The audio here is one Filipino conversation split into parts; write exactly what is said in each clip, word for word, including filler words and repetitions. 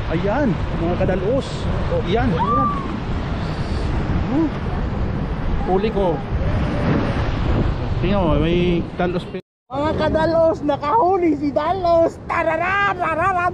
Ayan, mga kadalos. O, yan. Uh, Uli ko. Tingnan mo, may dalos. Mga kadalos, nakahuli si Dalos. Tararan, tararan.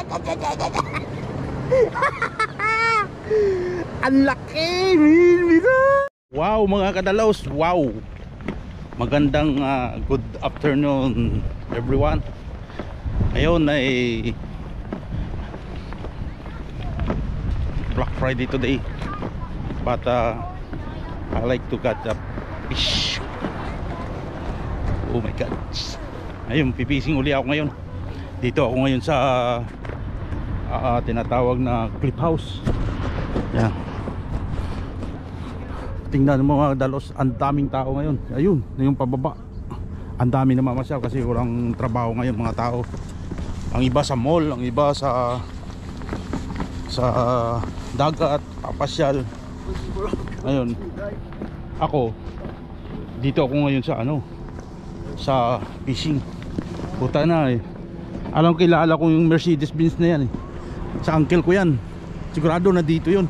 Ang laki, mira. Wow, mga kadalos. Wow. Magandang uh, good afternoon everyone. Ayun ay Black Friday today. But uh, I like to catch up fish. Oh my god. Ayun, pipising uli ako ngayon. Dito ako ngayon sa uh, uh, tinatawag na cliff house. Yan. Tingnan mo mga dalos, ang daming tao ngayon. Ayun, yung pababa. Ang dami na mamasyal kasi walang trabaho ngayon mga tao. Ang iba sa mall, ang iba sa sa dagat, papasyal. Ayun. Ako dito ako ngayon sa ano, sa fishing. Puta na eh. Alam ko, kilala ko yung Mercedes Benz na yan eh. Sa uncle ko yan. Sigurado na dito yun.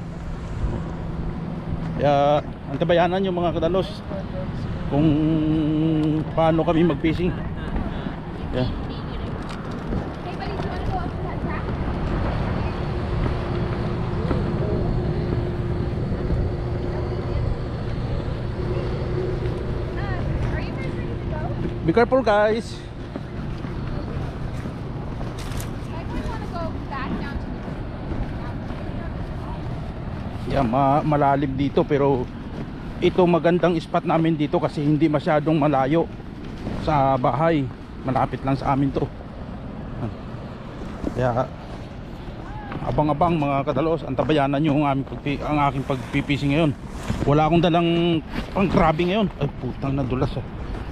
Kaya antabayanan yung mga kadalos kung paano kami mag-fishing. Yeah. Be careful guys. Yeah, ma malalim dito pero ito magandang spot namin dito kasi hindi masyadong malayo sa bahay. Malapit lang sa amin to. Kaya abang-abang mga kadalos, antabayanan nyo ang, aming pagpi ang aking pagpipisi ngayon. Wala akong dalang pang grabe ngayon. Ay putang nadulas ah.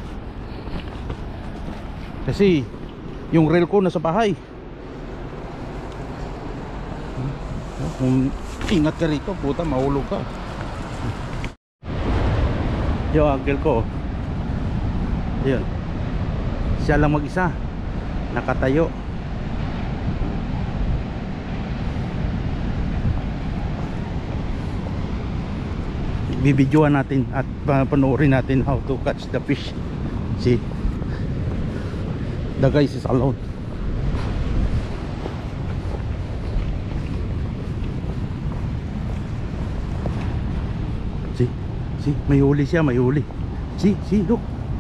Kasi yung reel ko nasa bahay. Kung ingat ka rito, puta, mahulog ka. Yung uncle ko, yun, siya lang mag-isa, nakatayo. Bibidyoan natin at panoorin natin how to catch the fish. See, the guys is alone. See, see, may huli siya, may huli. See, see, look.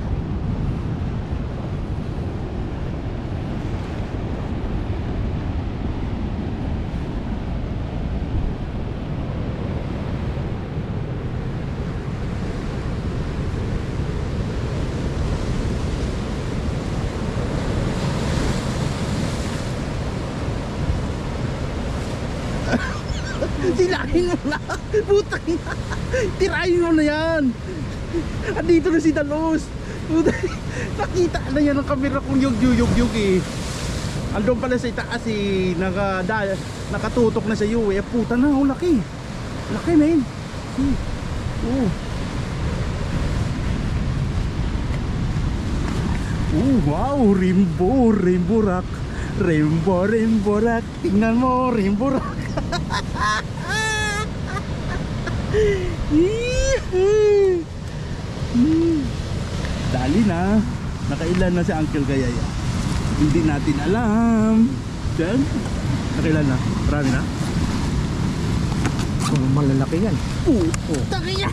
Tirahin mo na. Putang na. Tirahin mo na yan. Andito na si Dalos. Putang. Nakita na yan ang camera kong yug-yug-yug eh. Andun pala sa itaas eh. Naka, da, nakatutok na sa iyo eh. Puta na. Oh, laki. Laki man. Hmm. Oh. Oh, wow. Rainbow. Rainbow rock. Rainbow, rainbow rock. Tingnan mo. Rainbow rock. Dali na. Nakailan na si Uncle Gayaya? Hindi natin alam. Diyan. Nakailan na? Marami na? Oh, malalaki yan. Puto. Takiya.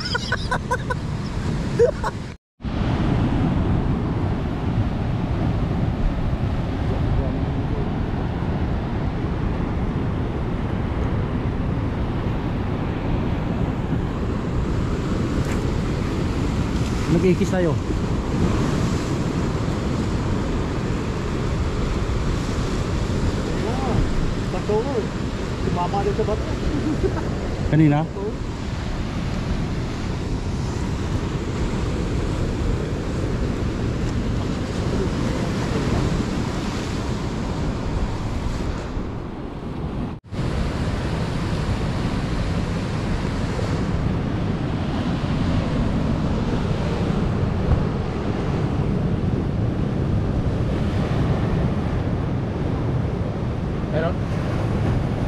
Nag-ikis tayo. Bato ko. Sumama rin sa bato. Kanina? Meron?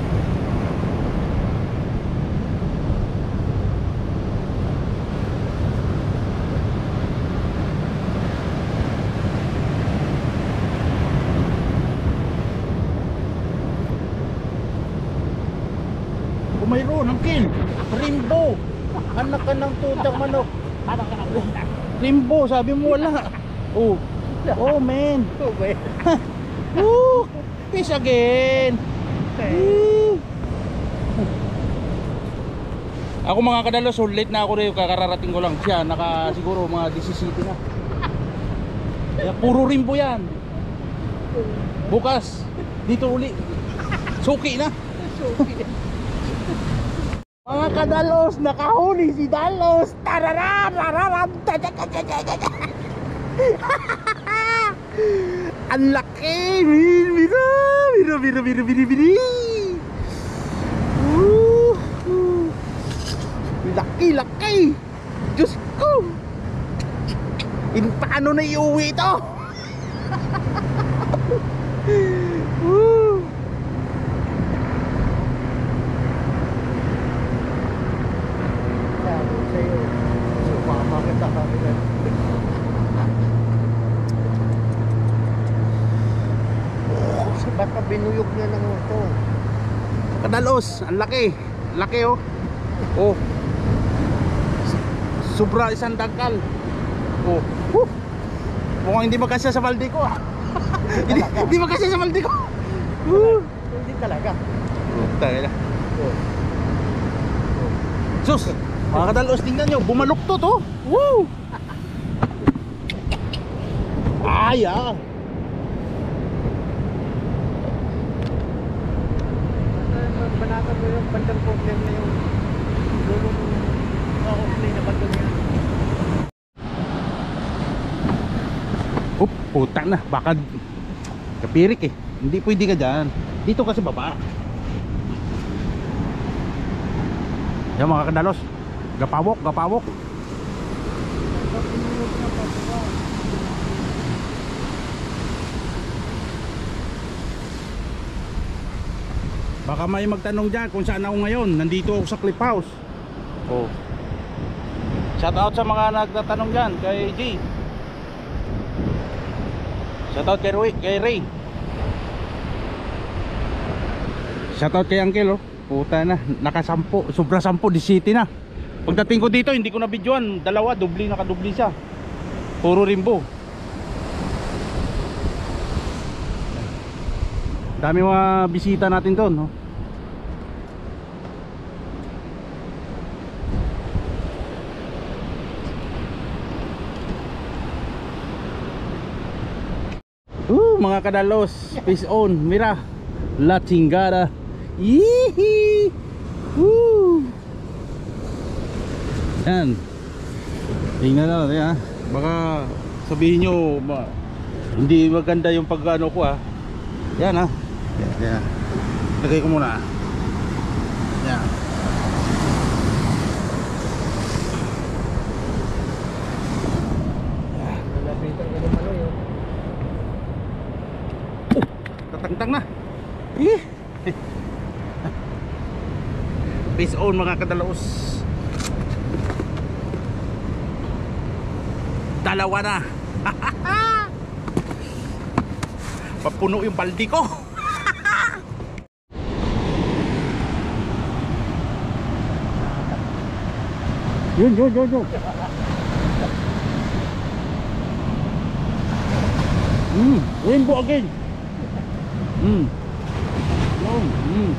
mayroon ang kill. Rimbo. Anak ka ng tutang manok. Anak ka ng tutang. Rimbo, sabi mo wala. Oh. Oh man. Oh, man. Woo! Fish again. Woo! Ako mga kadalos, so late na ako rin, kakararating ko lang. Siya, naka siguro mga disisiti na. Kaya puro rimbo yan. Bukas, dito uli. Suki na. Mga kadalos, nakahuli si Dalos. Tararam, tararam, ang laki. Mira, mira, mira, mira, mira, mira. Uh, uh. Laki, laki. Diyos ko. In, paano na iuwi ito? uh. Sabi sa'yo, sumama ka sa kanila. Baka binuyog niya ng ito. Kadalos, ang laki. Laki oh. Oh. Sobra isang dangkal. Oh. Woo. Mukhang hindi magkasya sa balde ko ah. Hindi, hindi magkasya sa balde ko. Woo. Hindi talaga. Oh, tayo na. Oh. Sus, mga kadalos, tingnan nyo, bumaluktot oh. Woo. Ay ah. Banatan mo yung bandang problem na yung lulong na-offlay na bato niya. Up, putang na, baka kapirik eh. Hindi pwede ka dyan. Dito kasi baba. Yan mga kadalos, gapawok, gapawok. Baka may magtanong dyan kung saan ako ngayon. Nandito ako sa Cliff House. Oh. Shout out sa mga nagtatanong dyan kay G. Shout out kay Ray, kay Ray. Shout out kay Uncle oh. Puta na, nakasampo, sobra sampo, di city na. Pagdating ko dito, hindi ko na videoan. Dalawa, dubli, nakadubli siya. Puro rimbo. Dami mga bisita natin doon no? Uh, mga kadalos, fish on, mira, la chingada. Yee! Woo! Yan. Tingnan natin ha. Baka sabihin nyo ma, hindi maganda yung pag-ano ko ha. Yan ha. Yan, yan. Lagay ko muna. Yan. Nalapitan ka ng maloy oh. Oh, tatangtang na. Eh. Fish on mga kadalaos. Dalawa na. Papuno yung baldi ko. Yun, yun, yun, yun. Hmm, rainbow again. Hmm. Yun, hmm.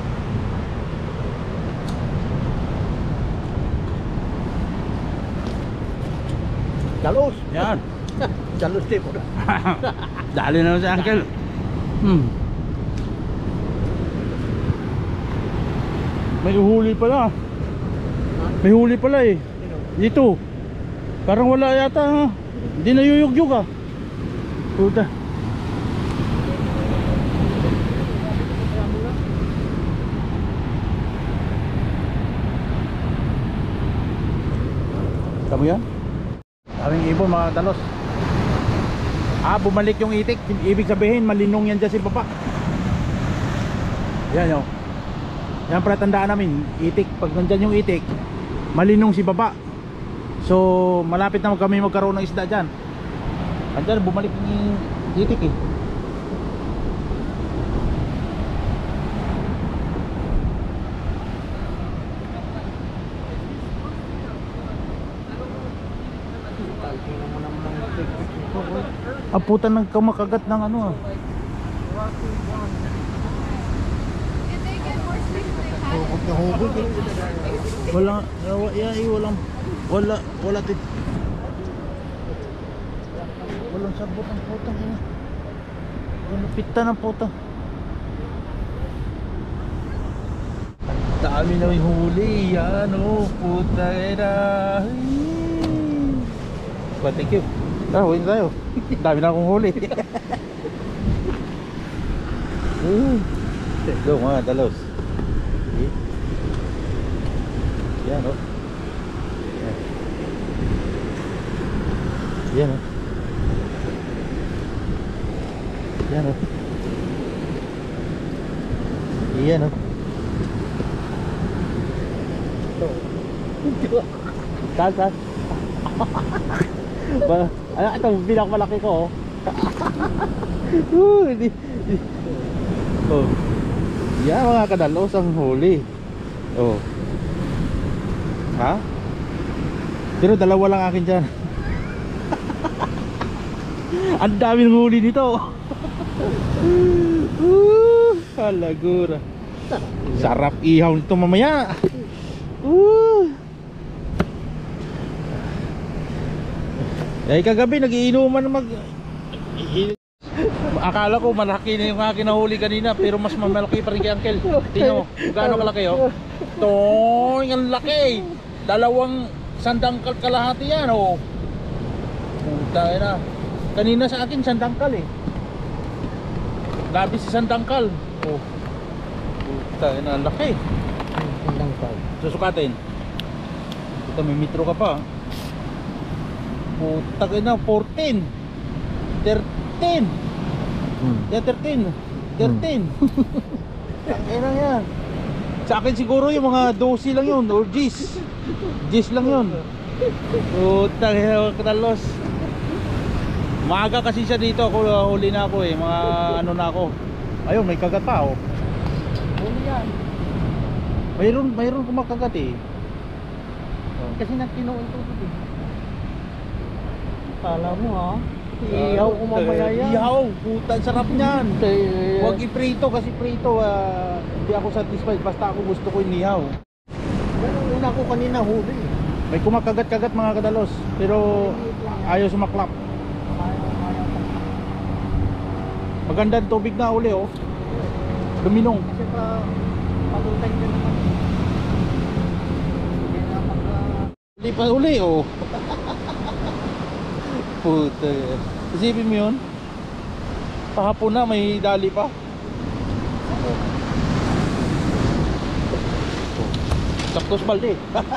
Dalos. Yan. Dalos din po. Dali na si Uncle. Hmm. May huli pala. May huli pala eh. Dito. Parang wala yata ha. Hindi na yuyugyug ah. Puta. Tama yan? Daming ibon mga dalos. Ah, bumalik yung itik. Ibig sabihin malinong yan dyan si baba. Yan o. Yan pala tandaan namin. Itik, pag nandyan yung itik, malinong si baba. So malapit na kami magkaroon ng isda dyan. Andyan bumalik yung itik eh. Ah, puta, nagkamakagat ng ano ah. Hubog na hubog eh. Wala, yawa, yay, walang, wala, wala tit. Walang sabot ang putang ina. Walang pita ng puta. Dami na may huli, yan oh, puta ina. Well, thank you. Tara, huwin tayo. Dami na akong huli. uh, Let's go mga dalos. Okay. Yan oh. Yan. Yan oh. Yan oh. Yan oh. Saan, saan? Ba, ano ito, pinakamalaki ko oh. uh, di, di. Oh. Yan mga kadalos ang huli. Oh. Ha? Pero dalawa lang akin dyan. Ang dami ng huli dito. uh, Halagura. Sarap ihaw nito mamaya. Uh. Eh kagabi nagiinuman mag akala ko malaki na yung akin nahuli kanina, pero mas mamalaki pa rin kay Uncle. Tingnan mo, gaano kalaki oh. Toy, ang laki. Dalawang sandangkal kalahati yan oh. Puta na. Kanina sa akin sandangkal eh. Labi si sandangkal. Oh. Puta na, laki. Sandangkal. Susukatin. Puta, may metro ka pa. Puta na, fourteen. thirteen. Hmm. Yeah, thirteen. thirteen. Tangin na yan. Sa akin siguro yung mga twelve lang yun or G's. G's lang yun. Puta na, katalos. Maaga kasi siya dito. Ako, huli na ako eh. Mga ano na ako. Ayun, may kagat pa oh. Huli yan. Mayroon, mayroon kumakagat eh. Kasi nagtinuon tubig eh. Kala mo ha? Ihaw ko mamaya yan. Ihaw, puta, sarap niyan. Eh, Huwag iprito kasi prito ah, hindi ako satisfied. Basta ako gusto ko inihaw. Ganun una ko kanina huli. May kumakagat-kagat mga kadalos, pero ayaw sumaklap. Maganda ang tubig na uli oh. Luminong. Kasi pa patutay ka naman. Hindi na pagka... Uli pa uli oh. Puta. Isipin mo yun. Pahapon na may dali pa. Saktos balde.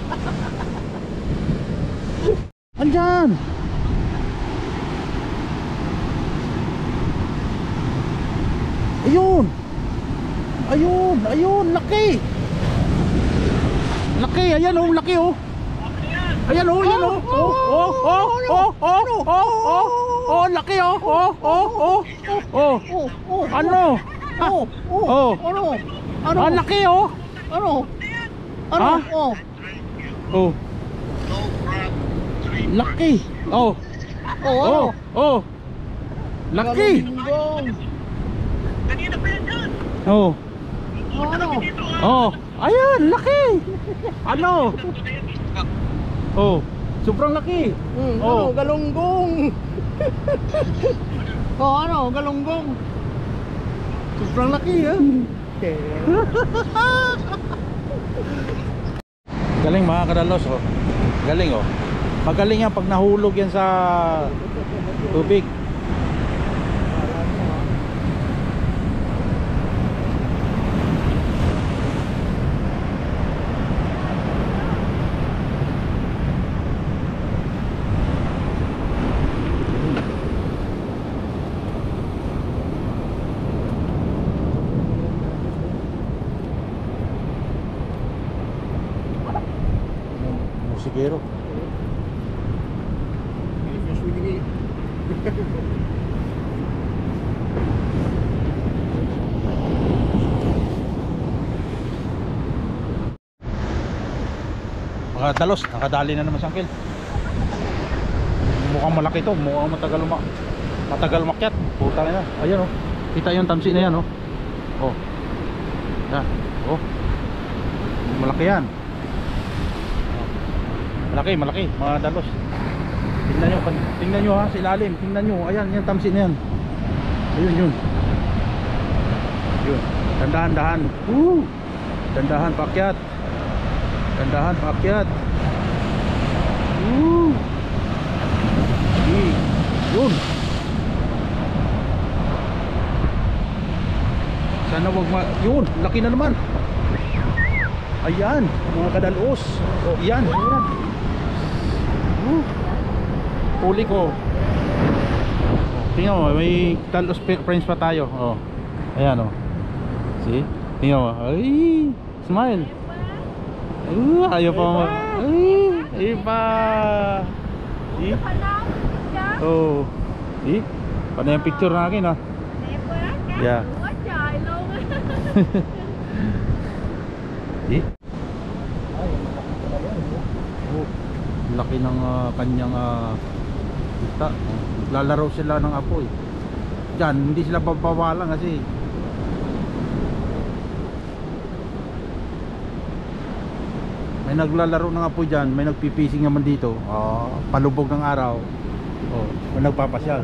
Andyan. Ayun. Ayun, ayun, laki. Laki, ayan oh, laki oh. Ayan oh, ayan oh. Oh, oh, oh, oh, oh, oh, oh, oh, laki oh. Oh, oh, oh. Oh. Oh, oh, Ano? oh, oh, Oh. ano? Ano? Ah, laki oh. Ano? Ano? Ah? Oh. Oh. Laki. Oh. Oh, ano? Oh, oh. Laki. Galunggong. Oh. Oh, ano? Oh. Ayan, laki. Ano? Oh. Sobrang laki. Hmm, Oh. ano? Galunggong. Oh, ano? Galunggong. Sobrang laki ha. Galing mga kadalos oh. Galing oh. Magaling yan pag nahulog yan sa tubig. Musikero. Mga dalos, nakadali na naman si Uncle. Mukhang malaki to, mukhang matagal luma. Matagal makyat. Puta na. Ayan oh. Kita yung tamsi na yan oh. Oh. Yan. Oh. Malaki yan. Malaki, malaki. Mga dalos. Tingnan nyo. Tingnan nyo ha. Sa ilalim. Tingnan nyo. Ayan. Yan tamsi na yan. Ayun yun. Yun. Dandahan-dahan. Woo! Dandahan paakyat. Dandahan paakyat. Woo! Yun. Sana wag ma... Yun, laki na naman. Ayan, mga kadalos. Oh, yan, yan. Uh, Huli ko. Tingnan mo, may talos friends pa tayo. Oh. Ayan oh. See? Tingnan mo. Ay, smile. Uh, ayaw pa mo. Ay, iba. See? Oh. See? Paano yung picture na akin ah? Yeah. See? Oh, laki ng uh, kanyang uh, kita. Lalaro sila ng apoy. Diyan, hindi sila babawalan kasi may naglalaro ng apoy dyan. May nagpipising naman dito. Oh, palubog ng araw. Oh, may nagpapasyal.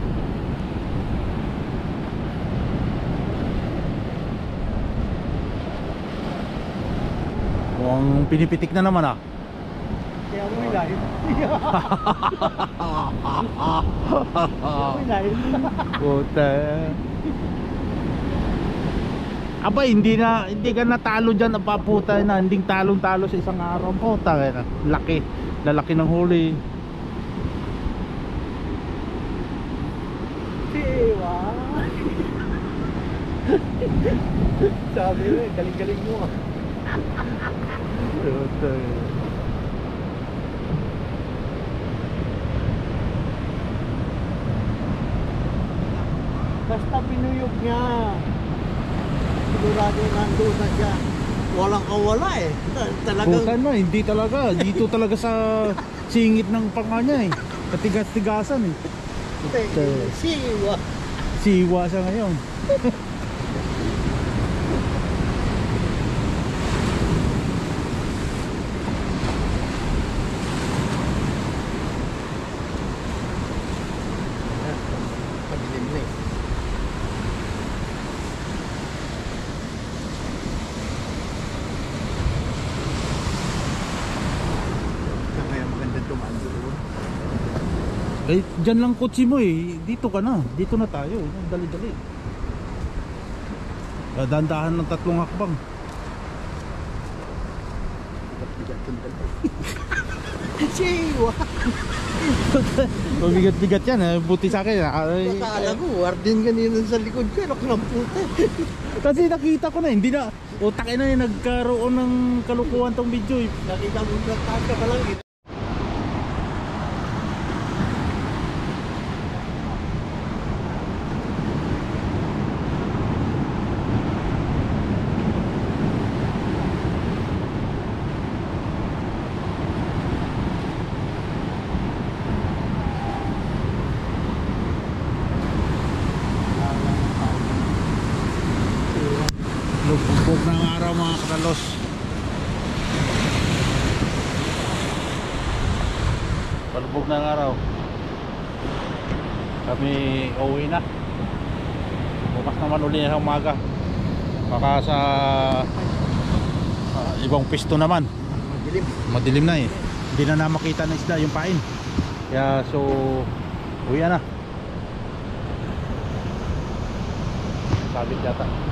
Mukhang pinipitik na naman ah. Kaya mo yung live. Kaya mo yung live. Puta. Aba, hindi na, hindi ka natalo dyan. Apaputa na, hindi talong-talo sa isang araw. Puta, laki, lalaki ng huli. Siwa. Sabi mo eh, galing-galing mo ah. Puta. Basta pinuyog niya. Sigurado nandun na siya. Walang kawala eh. Talagang Puta na, hindi talaga. Dito talaga sa singit ng panga niya eh. Katigas-tigasan eh. Puta. siwa. Siwa siya ngayon. Pagdilim na eh. Kaya maganda tumaan doon. Eh, dyan lang kotse mo eh. Dito ka na. Dito na tayo. Dali-dali. Ah, Dandahan ng tatlong hakbang. Siwa. Mabigat-bigat yan eh. Buti sa akin. Ay, Akala ko, wardin kanina sa likod ko. Laki ng puta. kasi nakita ko na. Hindi na. Utak na eh. Nagkaroon ng kalukuhan tong video eh. Nakita mo na taga pa lang. Lubog ng araw mga kadalos. Palubog ng araw. Kami uuwi na. Bukas naman uli sa umaga. Baka sa uh, ibang pisto naman. Madilim. Madilim na eh. Hindi na na makita ng isda yung pain. Kaya so uwi na. Sabit yata.